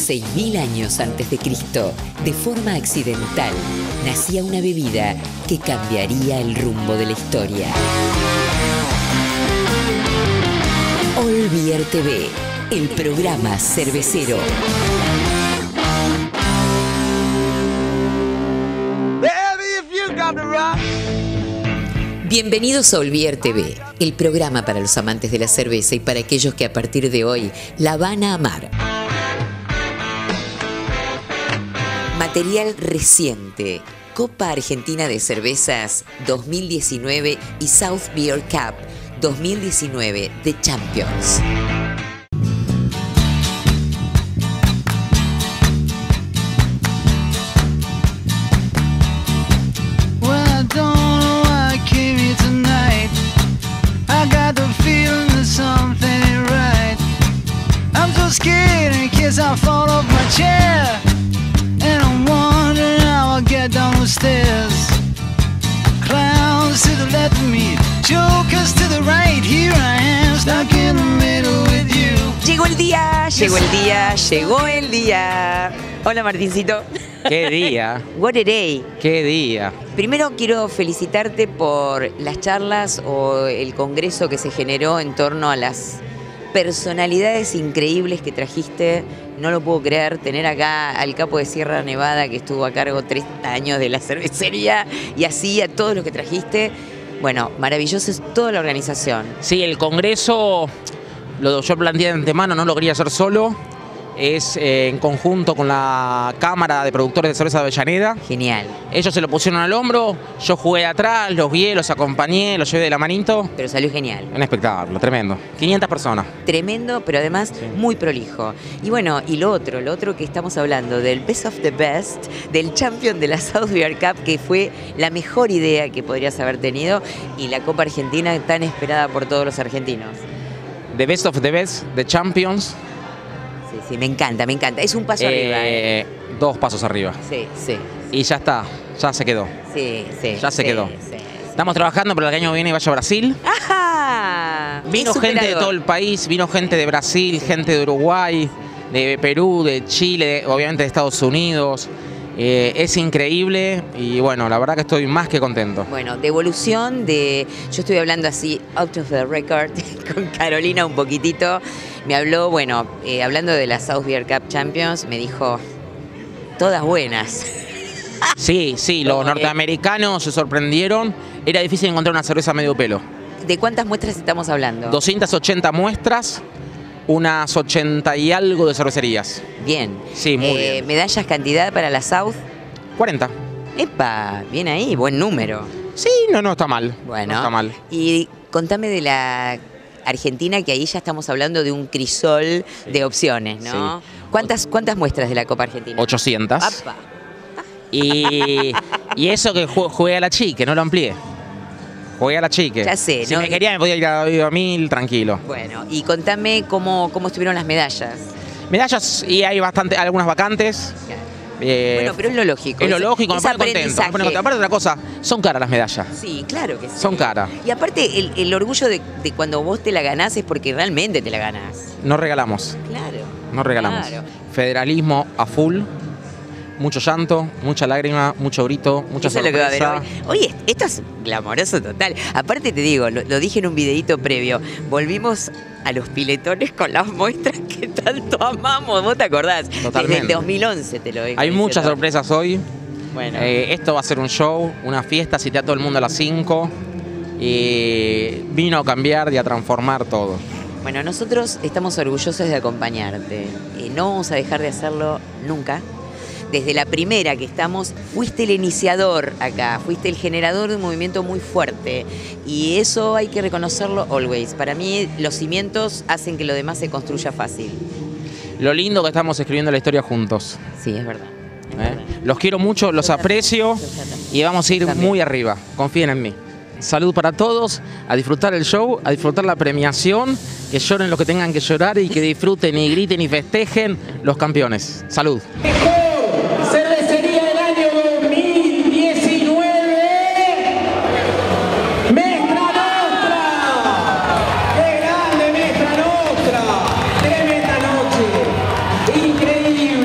6000 años antes de Cristo, de forma accidental, nacía una bebida que cambiaría el rumbo de la historia. All Beer TV, el programa cervecero. Bienvenidos a All Beer TV, el programa para los amantes de la cerveza y para aquellos que a partir de hoy la van a amar. Material reciente: Copa Argentina de Cervezas 2019 y South Beer Cup 2019 de Champions. I fall off my chair and I'm wondering how I'll get down the stairs. Clowns to the left of me, jokers to the right. Here I am, stuck in the middle with you. Llegó el día, llegó el día, llegó el día. Hola Martincito. ¡Qué día! What a day. ¡Qué día! Primero quiero felicitarte por las charlas o el congreso que se generó en torno a las personalidades increíbles que trajiste. No lo puedo creer, tener acá al capo de Sierra Nevada, que estuvo a cargo 30 años de la cervecería, y así a todos los que trajiste. Bueno, maravilloso es toda la organización. Sí, el congreso, yo planteé de antemano, no lo quería hacer solo. Es en conjunto con la Cámara de Productores de Cerveza de Avellaneda. Genial. Ellos se lo pusieron al hombro, yo jugué atrás, los guié, los acompañé, los llevé de la manito. Pero salió genial. Un espectáculo, tremendo. 500 personas. Tremendo, pero además sí, muy prolijo. Y bueno, y lo otro que estamos hablando, del Best of the Best, del Champion de la South Beer Cup, que fue la mejor idea que podrías haber tenido, y la Copa Argentina tan esperada por todos los argentinos. The Best of the Best, The Champions. Sí, me encanta, me encanta. Es un paso arriba. 2 pasos arriba. Sí, sí. Y ya está, ya se quedó. Sí, sí. Ya se quedó. Sí. Estamos trabajando para el año que viene vaya a Brasil. ¡Ajá! Vino gente de todo el país, vino gente de Brasil, gente de Uruguay, de Perú, de Chile, obviamente de Estados Unidos. Es increíble y bueno, la verdad que estoy más que contento. Bueno, devolución de... Yo estoy hablando así, out of the record, con Carolina un poquitito. Me habló, bueno, hablando de la South Beer Cup Champions, me dijo, todas buenas. Sí, los norteamericanos se sorprendieron. Era difícil encontrar una cerveza medio pelo. ¿De cuántas muestras estamos hablando? 280 muestras, unas 80 y algo de cervecerías. Bien. Sí, muy bien. ¿Medallas cantidad para la South? 40. ¡Epa! Bien ahí, buen número. Sí, no está mal. Bueno. No está mal. Y contame de la Argentina, que ahí ya estamos hablando de un crisol de opciones, ¿no? Sí. ¿Cuántas muestras de la Copa Argentina? 800. ¡Apa! Y eso que jugué a la chique, no lo amplié. Jugué a la chique. Ya sé, si ¿no? me quería me podía ir a 1000, tranquilo. Bueno, y contame cómo estuvieron las medallas. Medallas, y hay algunas vacantes. Claro. Bueno, pero es lo lógico. Es lo lógico, me pone contento. Aparte de otra cosa, son caras las medallas. Sí, claro que sí. Son caras. Y aparte, el orgullo de cuando vos te la ganás es porque realmente te la ganás. No regalamos. Claro. No regalamos. Claro. Federalismo a full. Mucho llanto, mucha lágrima, mucho grito, mucha Eso sorpresa. Es lo que va a haber hoy. Oye, esto es glamoroso total. Aparte te digo, lo dije en un videito previo, volvimos a los piletones con las muestras que tanto amamos. ¿Vos te acordás? Totalmente. Desde el 2011 te lo digo. Hay muchas sorpresas hoy. Bueno. Esto va a ser un show, una fiesta, cité a todo el mundo a las 5. Y vino a cambiar y a transformar todo. Bueno, nosotros estamos orgullosos de acompañarte. No vamos a dejar de hacerlo nunca. Desde la primera que estamos, fuiste el iniciador acá, fuiste el generador de un movimiento muy fuerte. Y eso hay que reconocerlo always. Para mí, los cimientos hacen que lo demás se construya fácil. Lo lindo que estamos escribiendo la historia juntos. Sí, es verdad. Los quiero mucho, los aprecio y vamos a ir muy arriba. Confíen en mí. Salud para todos, a disfrutar el show, a disfrutar la premiación, que lloren los que tengan que llorar y que disfruten y griten y festejen los campeones. Salud. Cervecería del año 2019, Mestra Nostra. ¡Qué grande Mestra Nostra! Tremenda noche, increíble.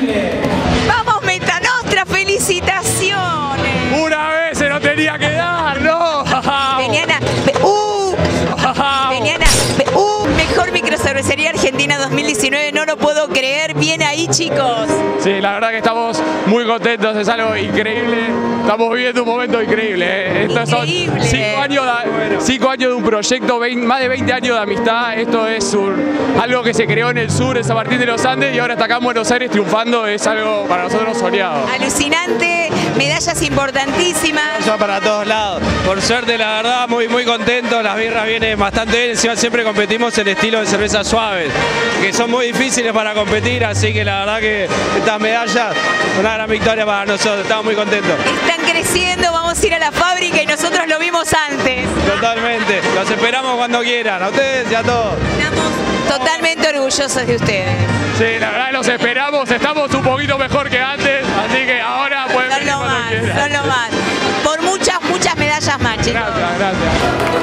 Argentina 2019, no lo puedo creer. Bien ahí, chicos. Sí, la verdad que estamos muy contentos, es algo increíble. Estamos viviendo un momento increíble. Estos son Increíble. 5 años de un proyecto, más de 20 años de amistad. Esto es algo que se creó en el sur, en San Martín de los Andes, y ahora está acá en Buenos Aires triunfando. Es algo para nosotros soñado. Alucinante, medallas importantísimas. Ya para todos lados. Por suerte, la verdad, muy contentos. Las birras vienen bastante bien. Encima siempre competimos en estilo de cervezas suaves, que son muy difíciles para competir, así que la verdad que estas medallas, una gran victoria para nosotros. Estamos muy contentos. Están creciendo, vamos a ir a la fábrica y nosotros lo vimos antes. Totalmente. Los esperamos cuando quieran, a ustedes y a todos. Estamos totalmente orgullosos de ustedes. Sí, la verdad los esperamos, estamos un poquito mejor que antes, así que ahora pueden Son venir lo cuando más, quieran. son lo más. Por muchas medallas más, chicos. Gracias, gracias.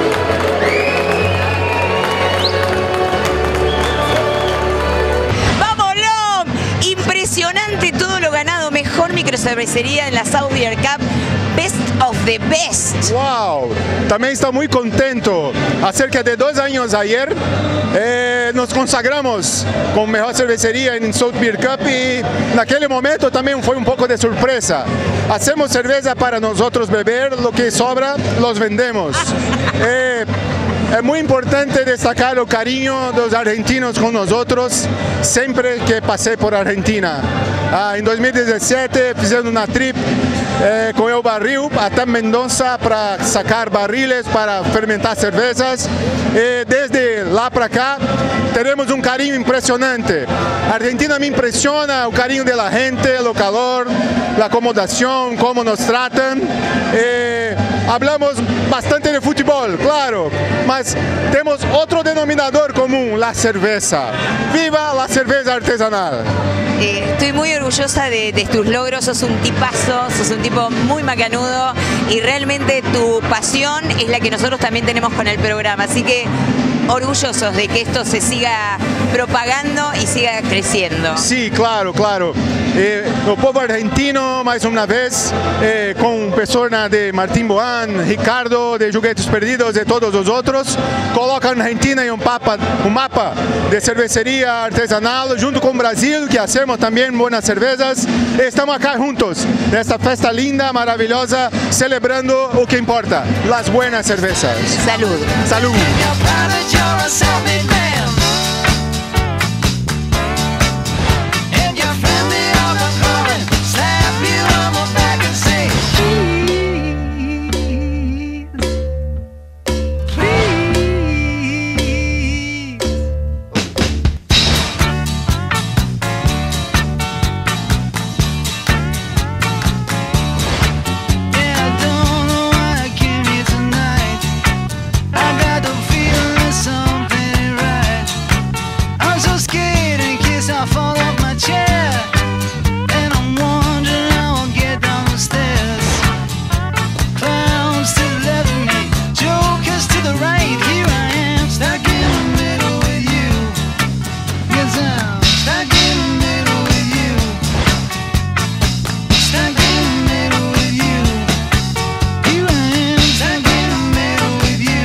¡Vamos, Lom! Impresionante todo lo ganado. Mejor microcervecería en la South Beer Cup. Best of the best. Wow, también está muy contento. Acerca de 2 años ayer nos consagramos con mejor cervecería en South Beer Cup y en aquel momento también fue un poco de sorpresa. Hacemos cerveza para nosotros beber, lo que sobra los vendemos. Es muy importante destacar el cariño de los argentinos con nosotros siempre que pasé por Argentina. En 2017 fizemos una trip con el barril hasta Mendoza para sacar barriles para fermentar cervezas. Desde lá para acá tenemos un cariño impresionante. Argentina me impresiona el cariño de la gente, el calor, la acomodación, cómo nos tratan. Hablamos bastante de fútbol, claro, mas tenemos otro denominador común, la cerveza. ¡Viva la cerveza artesanal! Estoy muy orgullosa de tus logros, sos un tipazo, sos un tipo muy macanudo y realmente tu pasión es la que nosotros también tenemos con el programa, así que orgullosos de que esto se siga propagando y siga creciendo. Sí, claro, claro. El pueblo argentino, más una vez, con personas de Martín Boán, Ricardo, de Juguetes Perdidos, de todos los otros, colocan Argentina en un mapa de cervecería artesanal, junto con Brasil, que hacemos también buenas cervezas. Estamos acá juntos, en esta fiesta linda, maravillosa, celebrando lo que importa, las buenas cervezas. Salud. Salud. You're a self-made man, and your friend they all are calling, slap you on the back and say, please, please. Yeah, I don't know why I came here tonight. I got the feeling something ain't right. I'm so scared in case I fall off my chair, and I'm wondering how I'll get down the stairs. Clowns to the left of me, jokers to the right. Here I am, stuck in the middle with you. 'Cause I'm stuck in the middle with you. Stuck in the middle with you. Here I am, stuck in the middle with you.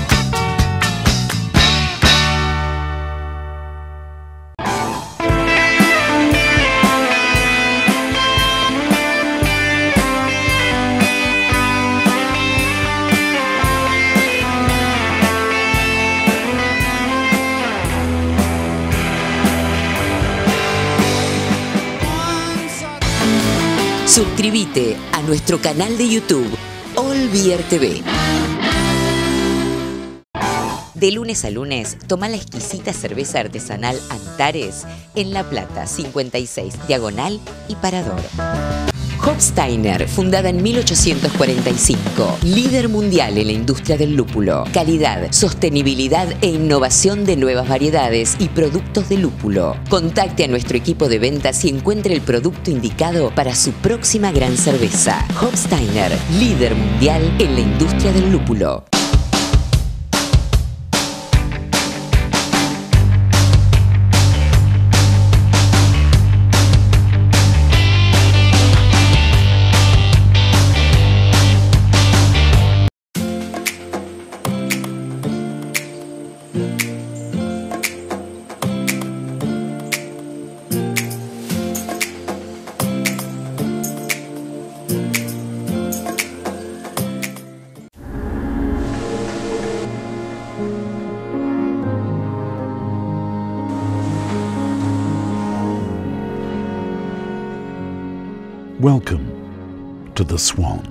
Suscríbete a nuestro canal de YouTube, All Beer TV. De lunes a lunes, toma la exquisita cerveza artesanal Antares en La Plata, 56, Diagonal y Parador. Hofsteiner, fundada en 1845, líder mundial en la industria del lúpulo, calidad, sostenibilidad e innovación de nuevas variedades y productos de lúpulo. Contacte a nuestro equipo de ventas y encuentre el producto indicado para su próxima gran cerveza. Hofsteiner, líder mundial en la industria del lúpulo. Welcome to the Swan.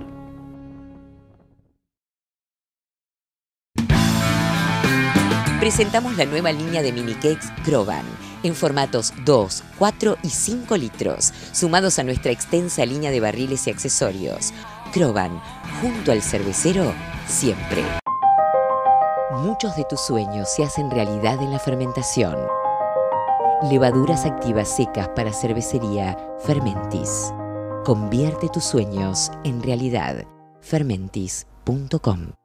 Presentamos la nueva línea de mini cakes Croban, en formatos 2, 4 y 5 litros, sumados a nuestra extensa línea de barriles y accesorios. Croban, junto al cervecero, siempre. Muchos de tus sueños se hacen realidad en la fermentación. Levaduras activas secas para cervecería Fermentis. Convierte tus sueños en realidad. Fermentis.com.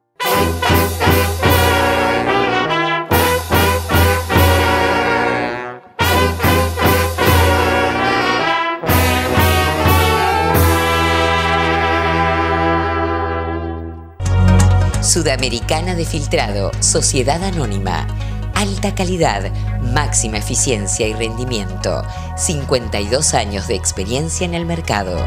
Sudamericana de Filtrado, Sociedad Anónima. Alta calidad, máxima eficiencia y rendimiento. 52 años de experiencia en el mercado.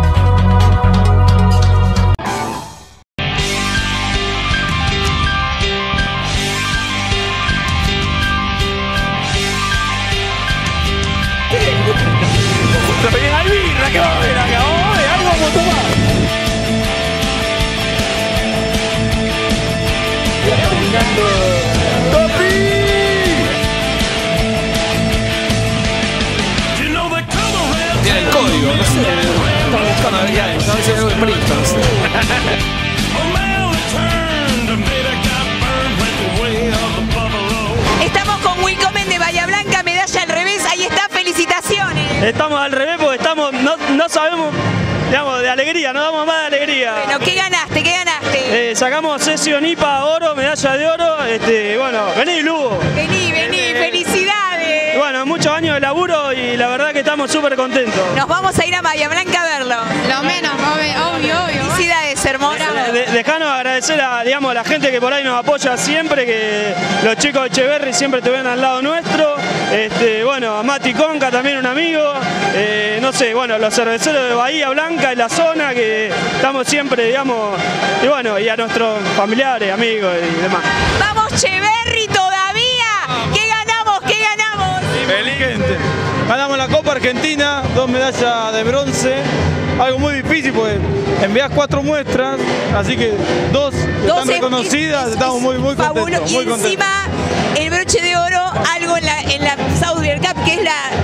Algo vamos a tomar. Tiene el código, no sé. Estamos buscando a ver qué hay. A ver si hay algo de Princeton, no sé. Estamos con Willkommen de Bahía Blanca, medalla al revés. Ahí está, felicitaciones. Estamos al revés porque estamos, no sabemos, digamos, de alegría, no damos más de alegría. Bueno, ¿qué ganaste? ¿Qué ganaste? Sacamos Session IPA oro, medalla de oro. Bueno, vení, Lugo. Vení, felicidades. Bueno, muchos años de laburo y la verdad que estamos súper contentos. Nos vamos a ir a Bahía Blanca a verlo. Lo menos, obvio. Felicidades, hermosa. Dejanos agradecer a, digamos, la gente que por ahí nos apoya siempre, que los chicos de Echeverry siempre estuvieron al lado nuestro. Bueno, a Mati Conca, también un amigo. No sé, bueno, los cerveceros de Bahía Blanca y la zona, que estamos siempre, digamos, y bueno, y a nuestros familiares, amigos y demás. ¡Vamos, Echeverry, todavía! ¿Qué ganamos? ¿Qué ganamos? Feliz gente. Ganamos la Copa Argentina, 2 medallas de bronce. Algo muy difícil porque envías 4 muestras, así que 2 están reconocidas, estamos muy contentos. Y encima el broche de oro, algo en la South Beer Cup, que es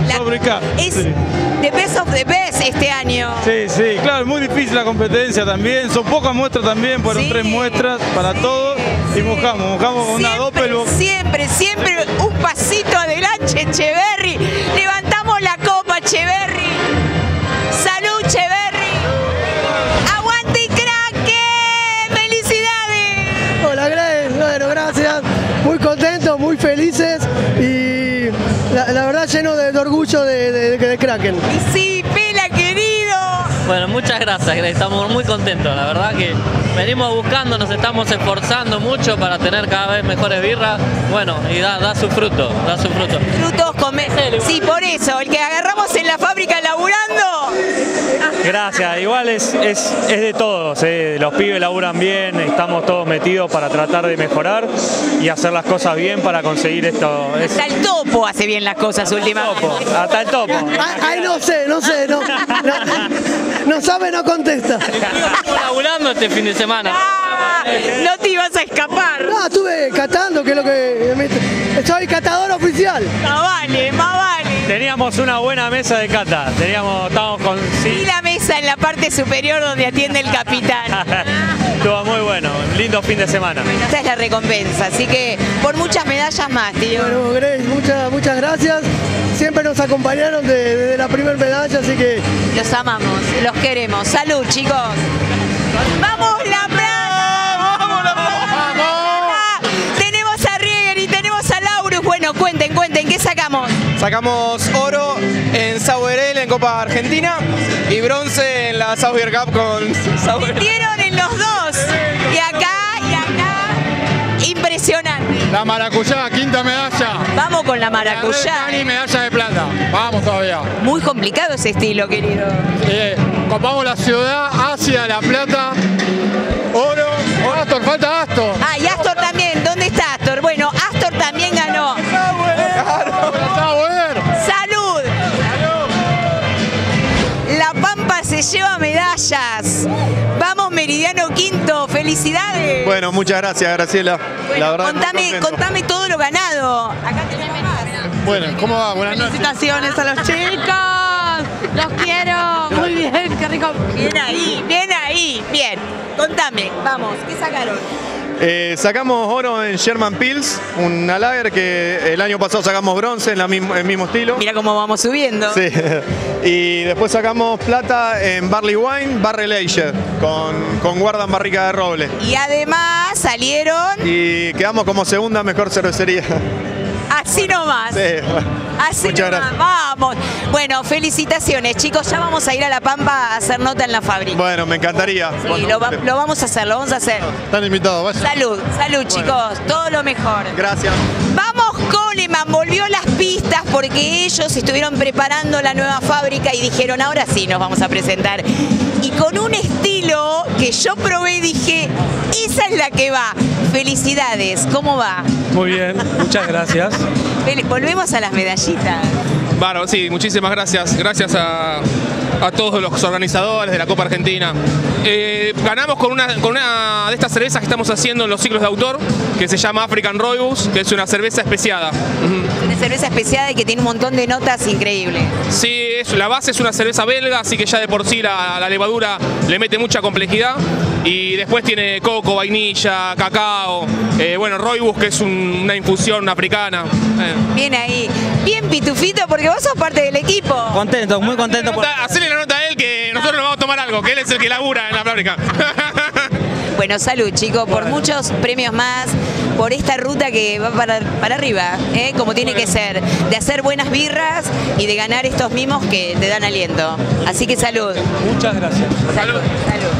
es sí. The Best of the Best este año. Sí, claro, es muy difícil la competencia también, son pocas muestras también, fueron 3 muestras para todos y mojamos con una Doppelbock. Siempre un pasito adelante, Echeverry. Levantamos la copa, Echeverry. ¡Salud, Echeverry! ¡Aguante, Kraken! ¡Felicidades! Hola, Grace. Bueno, gracias. Muy contentos, muy felices y la verdad lleno de orgullo de Kraken. Y sí, Pela, querido. Bueno, muchas gracias, Grace. Estamos muy contentos. La verdad que venimos buscando, nos estamos esforzando mucho para tener cada vez mejores birras. Bueno, y da su fruto, Frutos sí, por eso, el que agarramos en la fábrica laburando. Gracias, igual es de todos, los pibes laburan bien, estamos todos metidos para tratar de mejorar y hacer las cosas bien para conseguir esto. Hasta el topo hace bien las cosas últimamente. Hasta el topo. Ay, no sé, no sabe, no contesta. Estamos laburando este fin de semana. No te ibas a escapar. No, estuve catando, que es lo que... Soy catador oficial. Más vale. Teníamos una buena mesa de cata, estábamos con... Y la mesa en la parte superior donde atiende el capitán. Estuvo muy bueno, un lindo fin de semana. Esta es la recompensa, así que por muchas medallas más, tío. Bueno, Grace, muchas gracias. Siempre nos acompañaron desde la primera medalla, así que... Los amamos, los queremos. Salud, chicos. ¡Vamos, La Plata! ¡Vamos, La Plata! Tenemos a Rieger y tenemos a Laurus. Bueno, cuenten, ¿qué sacamos? Sacamos oro en Sour Ale en Copa Argentina y bronce en la South Beer Cup con Sour. Metieron en los dos. Y acá. Impresionante. La maracuyá, 5ª medalla. Vamos con la maracuyá. Y medalla de plata. Vamos todavía. Muy complicado ese estilo, querido. Copamos la ciudad, Asia, La Plata, oro. Astor, falta Astor. Ah, y Astor también. ¿Dónde está Astor? Bueno, Astor también ganó. ¡Salud! La Pampa se lleva felicidades. Bueno, muchas gracias, Graciela. Bueno, la verdad, contame todo lo ganado. Acá tenemos más. Bueno, ¿cómo va? Buenas noches. Felicitaciones a los chicos. Los quiero. Muy bien, qué rico. Bien ahí, bien ahí. Bien, contame, vamos, ¿qué sacaron? Sacamos oro en Sherman Pils, una lager que el año pasado sacamos bronce en el mismo estilo. Mira cómo vamos subiendo. Sí. Y después sacamos plata en Barley Wine, Barrel Aged, con guarda en barrica de roble. Y además salieron... Y quedamos como segunda mejor cervecería. Así nomás. Sí. Así Muchas nomás, gracias. vamos. Bueno, felicitaciones, chicos. Ya vamos a ir a La Pampa a hacer nota en la fábrica. Bueno, me encantaría. Sí, lo vamos a hacer, lo vamos a hacer. Están invitados, vaya. Salud, salud, chicos. Todo lo mejor. Gracias. Vamos, Coleman, volvió a las pistas porque ellos estuvieron preparando la nueva fábrica y dijeron, ahora sí nos vamos a presentar. Y con un estilo que yo probé y dije, esa es la que va. Felicidades, ¿cómo va? Muy bien, muchas gracias. Volvemos a las medallitas. Bueno, sí, muchísimas gracias. Gracias a todos los organizadores de la Copa Argentina. Ganamos con una de estas cervezas que estamos haciendo en los ciclos de autor, que se llama African Rooibos, que es una cerveza especiada. Una cerveza especiada y que tiene un montón de notas increíbles. Sí, la base es una cerveza belga, así que ya de por sí la levadura le mete mucha complejidad. Y después tiene coco, vainilla, cacao, bueno, Rooibos, que es una infusión africana. Bien ahí. Bien, Pitufito, porque vos sos parte del equipo. Contento, muy contento. Hacele la nota a él que nosotros nos vamos a tomar algo, que él es el que labura en la fábrica. Bueno, salud, chicos, por muchos premios más, por esta ruta que va para arriba, como tiene que ser, de hacer buenas birras y de ganar estos mimos que te dan aliento. Así que salud. Muchas gracias. Salud. Salud.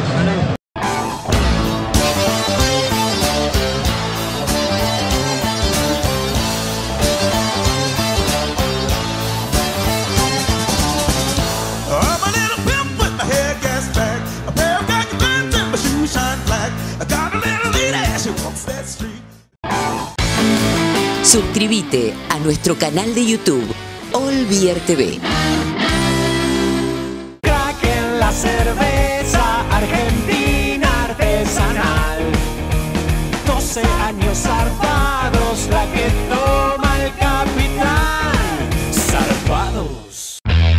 I'm a little pimp with my hair gas back. A pair of khaki pants and my shoes shine black. I got a little lady, she walks that street. Suscríbete a nuestro canal de YouTube, All Beer TV. Crack en la cerveza argentina artesanal. 12 años zarpados, la que toma el capitán. Zarpados.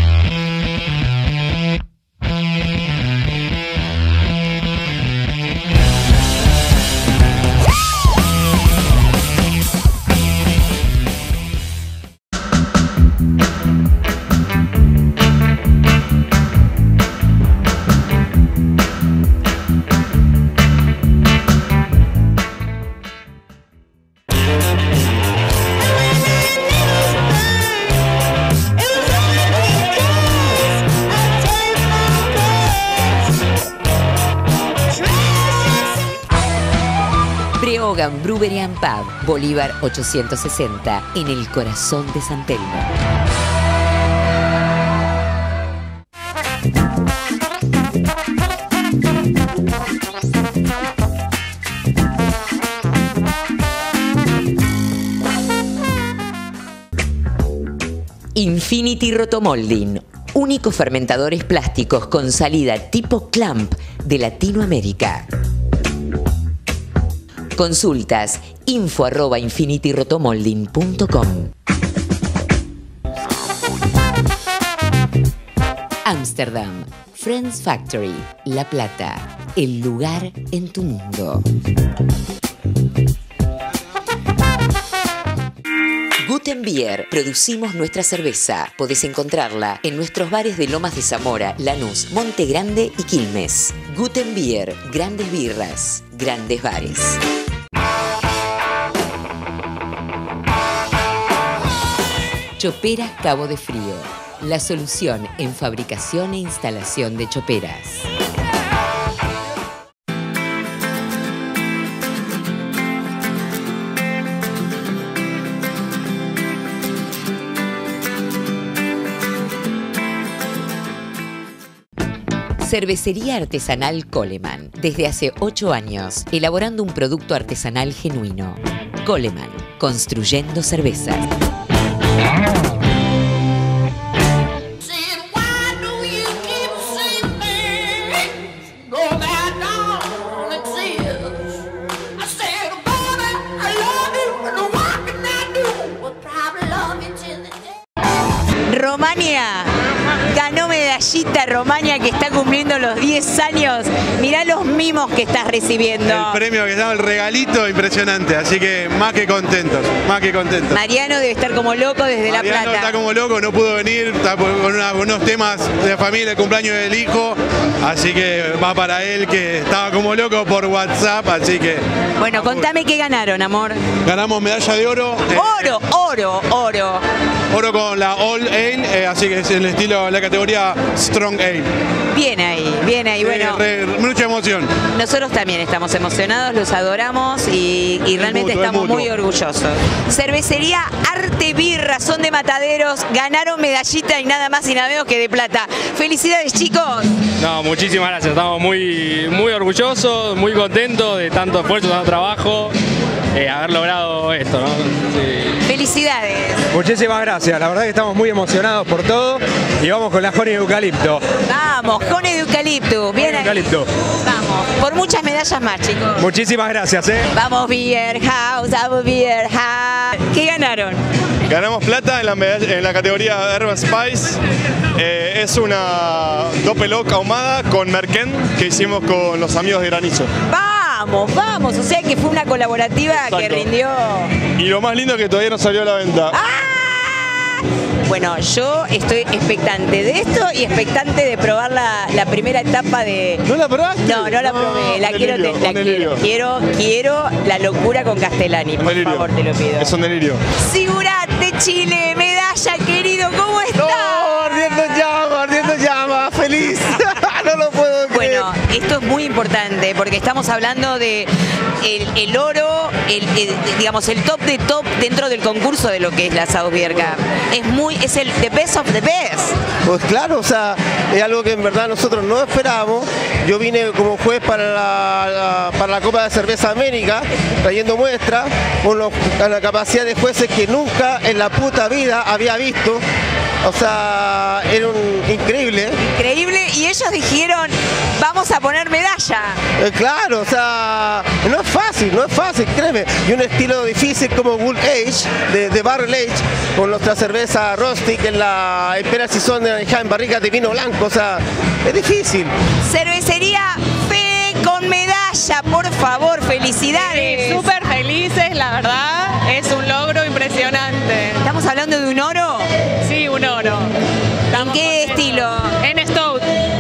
Breogan Brewery and Pub, Bolívar 860, en el corazón de San Telmo. Infinity Rotomolding, únicos fermentadores plásticos con salida tipo clamp de Latinoamérica. Consultas info@infinityrotomolding.com. Ámsterdam, Friends Factory, La Plata, el lugar en tu mundo. Guten Bier, producimos nuestra cerveza. Podés encontrarla en nuestros bares de Lomas de Zamora, Lanús, Monte Grande y Quilmes. Guten Bier, grandes birras, grandes bares. Choperas Cabo de Frío, la solución en fabricación e instalación de choperas. Cervecería artesanal Coleman, desde hace 8 años, elaborando un producto artesanal genuino. Coleman, construyendo cervezas. Romania. Ganó medallita Romania, que está cumpliendo los 10 años. Mirá los mimos que estás recibiendo. El premio que se llama el regalito, impresionante. Así que más que contentos, más que contentos. Mariano debe estar como loco desde La Mariano Plata. está como loco, no pudo venir, está con unos temas de familia, el cumpleaños del hijo. Así que va para él, que estaba como loco por WhatsApp. Así que... Bueno, contame qué ganaron, amor. Ganamos medalla de oro. Oro, oro, oro. Oro con la All Ale, así que es el estilo, la categoría Strong Ale. Bien ahí, bueno. Mucha emoción. Nosotros también estamos emocionados, los adoramos y realmente estamos muy orgullosos. Cervecería Arte Birra, son de Mataderos, ganaron medallita y nada más y nada menos que de plata. Felicidades, chicos. No, muchísimas gracias, estamos muy orgullosos, muy contentos de tanto esfuerzo, tanto trabajo, haber logrado esto, ¿no? Sí. Felicidades. Muchísimas gracias, la verdad que estamos muy emocionados por todo y vamos con la Honey de Eucalipto. Vamos, Honey de Eucalipto, bien ahí. Eucalipto. Vamos, por muchas medallas más, chicos. Muchísimas gracias, Vamos, Beer House, vamos, Beer House. ¿Qué ganaron? Ganamos plata en la categoría Herb Spice. Es una Doppelbock ahumada con merquén que hicimos con los amigos de Granizo. Vamos, o sea que fue una colaborativa que rindió. Y lo más lindo es que todavía no salió a la venta. Bueno, yo estoy expectante de esto y expectante de probar la primera etapa de... ¿No la probaste? No la probé, la quiero la locura con Castellani, por favor, te lo pido. Es un delirio. Sigurate, Chile, medalla, querido, ¿cómo estás? Ardiendo llama, feliz. No lo puedo creer. Bueno, esto es muy importante porque estamos hablando de el oro, digamos, el top de top dentro del concurso de lo que es la South Beer Cup. Es el the best of the best. Pues claro, o sea, es algo que en verdad nosotros no esperábamos. Yo vine como juez para la Copa de Cerveza América, trayendo muestras, con la capacidad de jueces que nunca en la puta vida había visto. O sea, era increíble. Increíble, y ellos dijeron, vamos a poner medalla. Claro, o sea, no es fácil, créeme. Y un estilo difícil como Wood Age, de Barrel Age, con nuestra cerveza Rustic en la Imperial Season en barricas de vino blanco, o sea, es difícil. Cervecería Fe con medalla, por favor, felicidades. Sí, súper felices, la verdad, es un logro impresionante. ¿Estamos hablando de un oro? Sí, un oro. ¿En qué estilo? En Stout.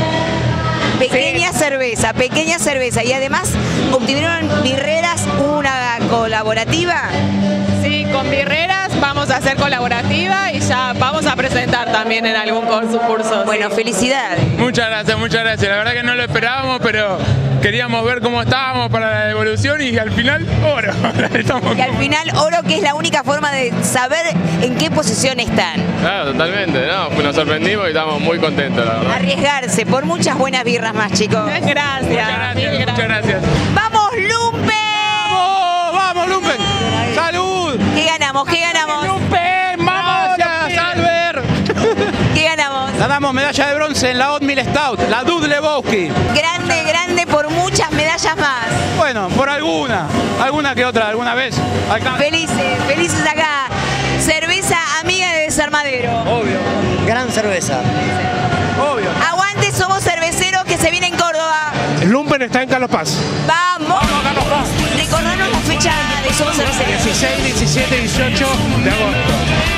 Pequeña cerveza. Y además obtuvieron birreras, una colaborativa. Sí, con birreras vamos a hacer colaborativa y ya vamos a presentar también en algún concurso. Bueno, felicidades. Muchas gracias. La verdad que no lo esperábamos, pero queríamos ver cómo estábamos para la devolución y al final oro. Y al final oro, que es la única forma de saber en qué posición están. Claro, totalmente, no, nos sorprendimos y estamos muy contentos, la verdad. Arriesgarse por muchas buenas birras más, chicos. Gracias. Muchas gracias. ¡Vamos, Lumpen! ¡Vamos, Lumpen! ¡Salud! ¿Qué ganamos? ¡Lumpen! ¡Vamos! ¡Gracias, Albert! ¿Qué ganamos? Ganamos medalla de bronce en la Oatmeal Stout, la Dud Lebowski. Grande por muchas medallas más. Bueno, por alguna que otra, alguna vez. Felices acá. Cerveza amiga de Desarmadero. Obvio. Gran cerveza. Obvio. Aguante, somos cerveceros que se viene en Córdoba. El Lumpen está en Carlos Paz. ¡Vamos! Recordanos la fecha de Somos Cerveceros. 16, 17, 18 de agosto.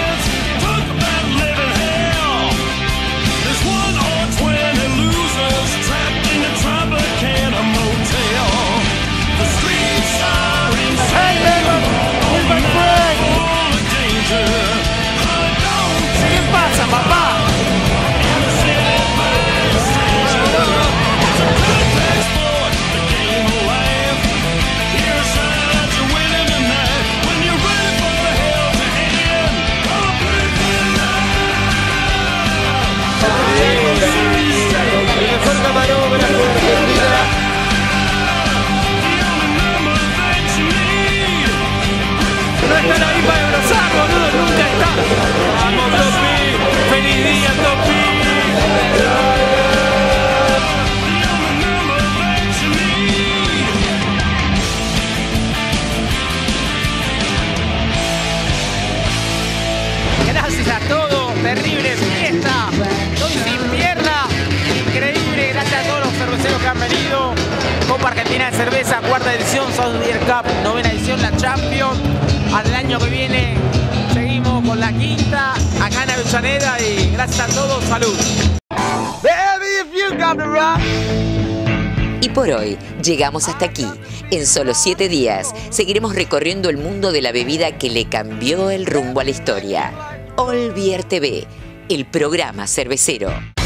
¿Qué pasa, papá? No están ahí para abrazar, boludo, nunca están. Vamos, Topi. Feliz día, Topi. Gracias a todos, terrible fiesta. Copa Argentina de Cerveza, cuarta edición, South Beer Cup, novena edición, la Champions. Al año que viene seguimos con la quinta, acá en Avellaneda, y gracias a todos, salud. Y por hoy llegamos hasta aquí. En solo 7 días seguiremos recorriendo el mundo de la bebida que le cambió el rumbo a la historia. All Beer TV, el programa cervecero.